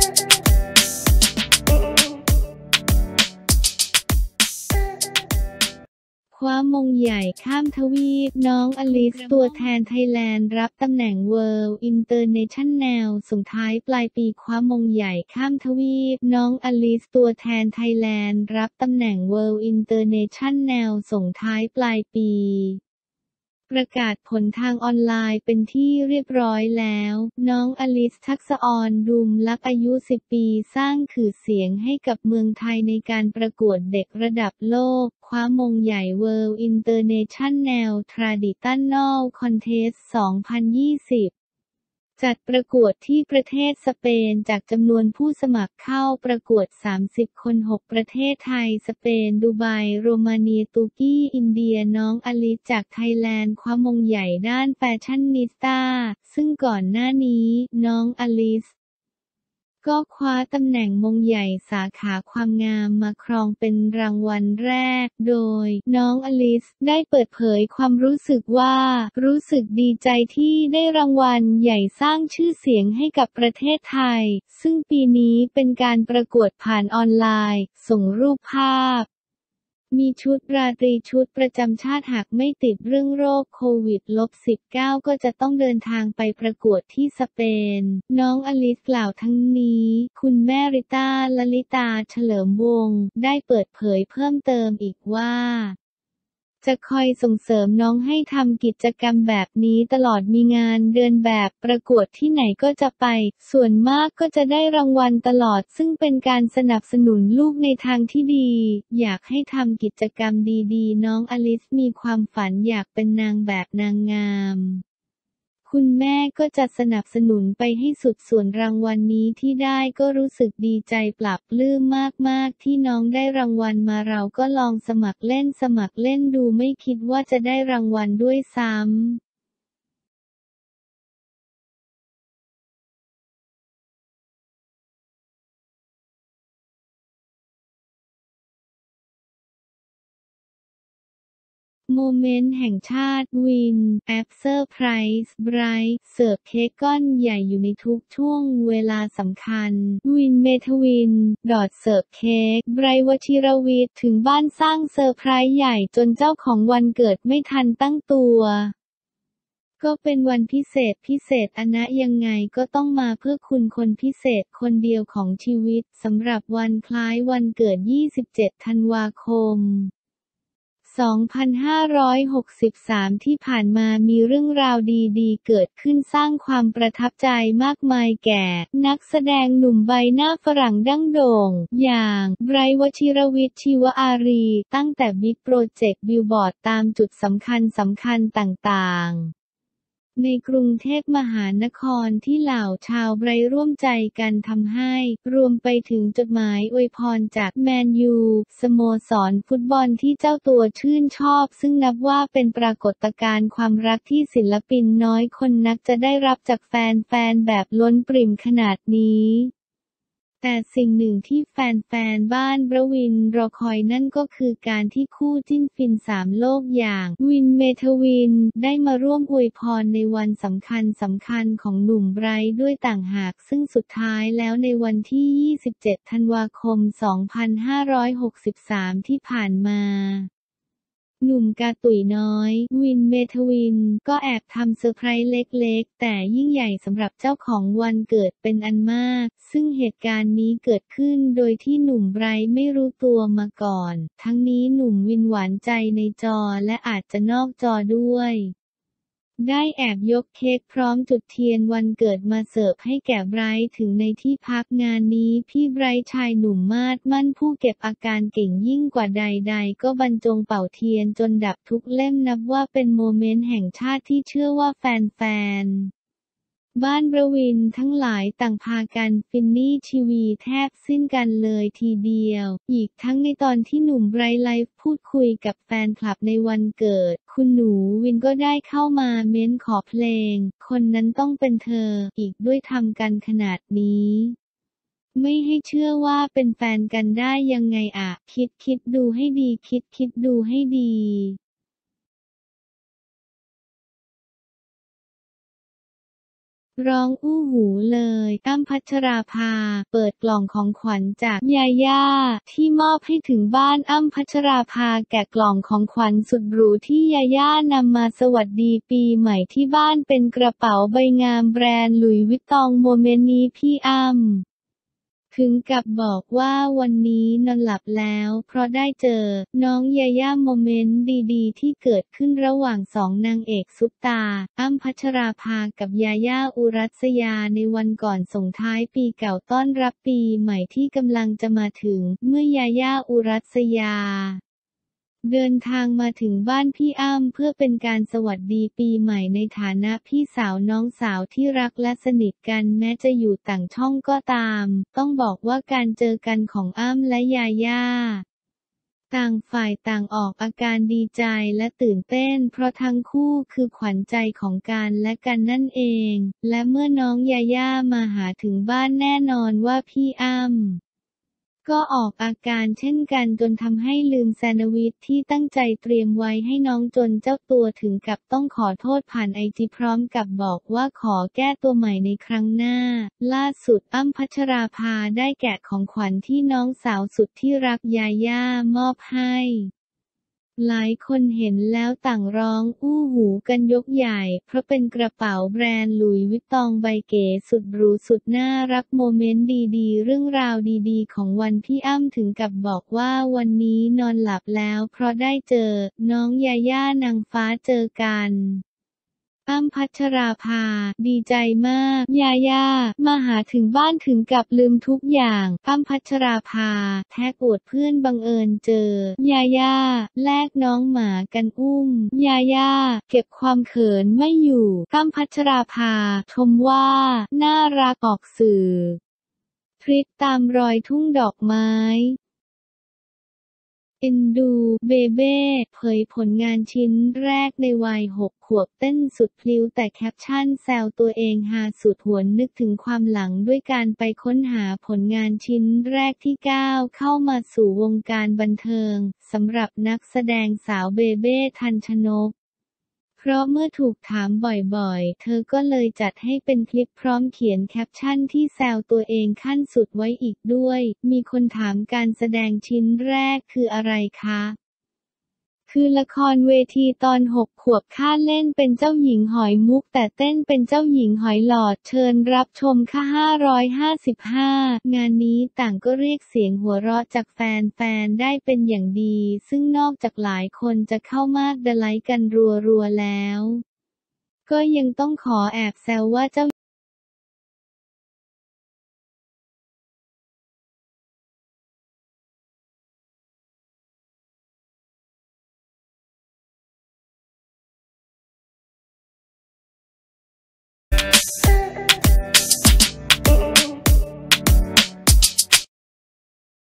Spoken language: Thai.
คว้ามงใหญ่ข้ามทวีปน้องอลิซตัวแทนไทยแลนด์รับตำแหน่ง World International ส่งท้ายปลายปีคว้ามงใหญ่ข้ามทวีปน้องอลิซตัวแทนไทยแลนด์รับตำแหน่ง World International ส่งท้ายปลายปีประกาศผลทางออนไลน์เป็นที่เรียบร้อยแล้วน้องอลิซ ทักษะอร รุมลักษ์อายุ 10 ปีสร้างชื่อเสียงให้กับเมืองไทยในการประกวดเด็กระดับโลกคว้ามงใหญ่ World International Traditional Contest 2020 จัดประกวดที่ประเทศสเปนจากจำนวนผู้สมัครเข้าประกวด 30 คน 6 ประเทศไทยสเปนดูไบโรมาเนียตุรกีอินเดียน้องอลิซจากไทยแลนด์คว้ามงใหญ่ด้านแฟชั่นนิสต้าซึ่งก่อนหน้านี้น้องอลิซก็คว้าตำแหน่งมงใหญ่สาขาความงามมาครองเป็นรางวัลแรกโดยน้องอลิซได้เปิดเผยความรู้สึกว่ารู้สึกดีใจที่ได้รางวัลใหญ่สร้างชื่อเสียงให้กับประเทศไทยซึ่งปีนี้เป็นการประกวดผ่านออนไลน์ส่งรูปภาพมีชุดราตรีชุดประจำชาติหากไม่ติดเรื่องโรคโควิด-19 ก็จะต้องเดินทางไปประกวดที่สเปนน้องอลิซกล่าวทั้งนี้คุณแม่ริต้า ลลิตา เฉลิมวงศ์ได้เปิดเผยเพิ่มเติมอีกว่าจะคอยส่งเสริมน้องให้ทำกิจกรรมแบบนี้ตลอดมีงานเดินแบบประกวดที่ไหนก็จะไปส่วนมากก็จะได้รางวัลตลอดซึ่งเป็นการสนับสนุนลูกในทางที่ดีอยากให้ทำกิจกรรมดีๆน้องอลิซมีความฝันอยากเป็นนางแบบนางงามคุณแม่ก็จะสนับสนุนไปให้สุดส่วนรางวัลนี้ที่ได้ก็รู้สึกดีใจปลาบปลื้มมากๆที่น้องได้รางวัลมาเราก็ลองสมัครเล่นดูไม่คิดว่าจะได้รางวัลด้วยซ้ำโมเมนต์แห่งชาติวินแอปเซอร์ไพรส์ไบรท์เสิร์ฟเค้กก้อนใหญ่อยู่ในทุกช่วงเวลาสำคัญวินเมทวินเสิร์ฟเค้กไบรท์ วชิรวิทย์ถึงบ้านสร้างเซอร์ไพรส์ใหญ่จนเจ้าของวันเกิดไม่ทันตั้งตัวก็เป็นวันพิเศษอะนะยังไงก็ต้องมาเพื่อคุณคนพิเศษคนเดียวของชีวิตสำหรับวันคล้ายวันเกิด 27 ธันวาคม2563 ที่ผ่านมามีเรื่องราวดีๆเกิดขึ้นสร้างความประทับใจมากมายแก่นักแสดงหนุ่มใบหน้าฝรั่งดั้งโด่งอย่างไบรท์ วชิรวิทย์ ชีวอารีตั้งแต่บิ๊กโปรเจกต์บิลบอร์ดตามจุดสำคัญต่างๆในกรุงเทพมหานครที่เหล่าชาวไบรท์ร่วมใจกันทำให้รวมไปถึงจดหมายอวยพรจากแมนยูสโมสรฟุตบอลที่เจ้าตัวชื่นชอบซึ่งนับว่าเป็นปรากฏการณ์ความรักที่ศิลปินน้อยคนนักจะได้รับจากแฟนๆแบบล้นปริ่มขนาดนี้แต่สิ่งหนึ่งที่แฟนๆบ้านบรวินรอคอยนั่นก็คือการที่คู่จิ้นฟินสามโลกอย่างวินเมทวินได้มาร่วมอวยพรในวันสำคัญของหนุ่มไบรท์ด้วยต่างหากซึ่งสุดท้ายแล้วในวันที่ 27 ธันวาคม 2563 ที่ผ่านมาหนุ่มกาตุ๋ยน้อยวินเมทวินก็แอบทำเซอร์ไพรส์เล็กๆแต่ยิ่งใหญ่สำหรับเจ้าของวันเกิดเป็นอันมากซึ่งเหตุการณ์นี้เกิดขึ้นโดยที่หนุ่มไบรท์ไม่รู้ตัวมาก่อนทั้งนี้หนุ่มวินหวานใจในจอและอาจจะนอกจอด้วยได้แอบยกเค้กพร้อมจุดเทียนวันเกิดมาเสิร์ฟให้แก่ไบรท์ถึงในที่พักงานนี้พี่ไบรท์ชายหนุ่มมาดมั่นผู้เก็บอาการเก่งยิ่งกว่าใดๆก็บรรจงเป่าเทียนจนดับทุกเล่มนับว่าเป็นโมเมนต์แห่งชาติที่เชื่อว่าแฟนๆบ้านบรวินทั้งหลายต่างพากันฟินนี่ทีวีแทบสิ้นกันเลยทีเดียวอีกทั้งในตอนที่หนุ่มไบรท์ไลฟ์พูดคุยกับแฟนคลับในวันเกิดคุณหนูวินก็ได้เข้ามาเม้นขอเพลงคนนั้นต้องเป็นเธออีกด้วยทำกันขนาดนี้ไม่ให้เชื่อว่าเป็นแฟนกันได้ยังไงอะคิดดูให้ดีคิดดูให้ดีร้องอู้หูเลยอ้ำพัชราภาเปิดกล่องของขวัญจากยาย่าที่มอบให้ถึงบ้านอ้ำพัชราภาแกะกล่องของขวัญสุดหรูที่ยาย่านำมาสวัสดีปีใหม่ที่บ้านเป็นกระเป๋าใบงามแบรนด์หลุยส์วิตตองโมเมนต์นี้พี่อ้ำถึงกับบอกว่าวันนี้นอนหลับแล้วเพราะได้เจอน้องยาย่าโมเมนต์ดีๆที่เกิดขึ้นระหว่างสองนางเอกซุปตาอ้ำพัชราภากับยาย่าอุรัสยาในวันก่อนส่งท้ายปีเก่าต้อนรับปีใหม่ที่กำลังจะมาถึงเมื่อยาย่าอุรัสยาเดินทางมาถึงบ้านพี่อ้ำเพื่อเป็นการสวัสดีปีใหม่ในฐานะพี่สาวน้องสาวที่รักและสนิทกันแม้จะอยู่ต่างช่องก็ตามต้องบอกว่าการเจอกันของอ้ำและยาย่าต่างฝ่ายต่างออกอาการดีใจและตื่นเต้นเพราะทั้งคู่คือขวัญใจของกันและกันนั่นเองและเมื่อน้องยาย่ามาหาถึงบ้านแน่นอนว่าพี่อ้ำก็ออกอาการเช่นกันจนทำให้ลืมแซนด์วิชที่ตั้งใจเตรียมไว้ให้น้องจนเจ้าตัวถึงกับต้องขอโทษผ่านไอจีพร้อมกับบอกว่าขอแก้ตัวใหม่ในครั้งหน้าล่าสุดอ้ำพัชราภาได้แกะของขวัญที่น้องสาวสุดที่รักยาย่ามอบให้หลายคนเห็นแล้วต่างร้องอู้หูกันยกใหญ่เพราะเป็นกระเป๋าแบรนด์หลุยส์วิตตองใบเก๋สุดหรูสุดน่ารักโมเมนต์ดีๆเรื่องราวดีๆของวันพี่อ้ำถึงกับบอกว่าวันนี้นอนหลับแล้วเพราะได้เจอน้องยาย่านางฟ้าเจอกันอ้ำพัชราภาดีใจมากยาย่ามาหาถึงบ้านถึงกับลืมทุกอย่างอ้ำพัชราภาแท็กอวดเพื่อนบังเอิญเจอยาย่าแลกน้องหมากันอุ้มยาย่าเก็บความเขินไม่อยู่อ้ำพัชราภาชมว่าน่ารักออกสื่อทริปตามรอยทุ่งดอกไม้เอ็นดูเบเบ้เผยผลงานชิ้นแรกในวัย6 ขวบเต้นสุดพลิ้วแต่แคปชั่นแซวตัวเองฮาสุดหวนนึกถึงความหลังด้วยการไปค้นหาผลงานชิ้นแรกที่ก้าวเข้ามาสู่วงการบันเทิงสำหรับนักแสดงสาวเบเบ้ทันชนกเพราะเมื่อถูกถามบ่อยๆเธอก็เลยจัดให้เป็นคลิปพร้อมเขียนแคปชั่นที่แซวตัวเองขั้นสุดไว้อีกด้วยมีคนถามการแสดงชิ้นแรกคืออะไรคะคือละครเวทีตอน6 ขวบค่าเล่นเป็นเจ้าหญิงหอยมุกแต่เต้นเป็นเจ้าหญิงหอยหลอดเชิญรับชมค่ะ555งานนี้ต่างก็เรียกเสียงหัวเราะจากแฟนๆได้เป็นอย่างดีซึ่งนอกจากหลายคนจะเข้ามากดไลค์กันรัวๆแล้วก็ยังต้องขอแอบแซวว่าเจ้า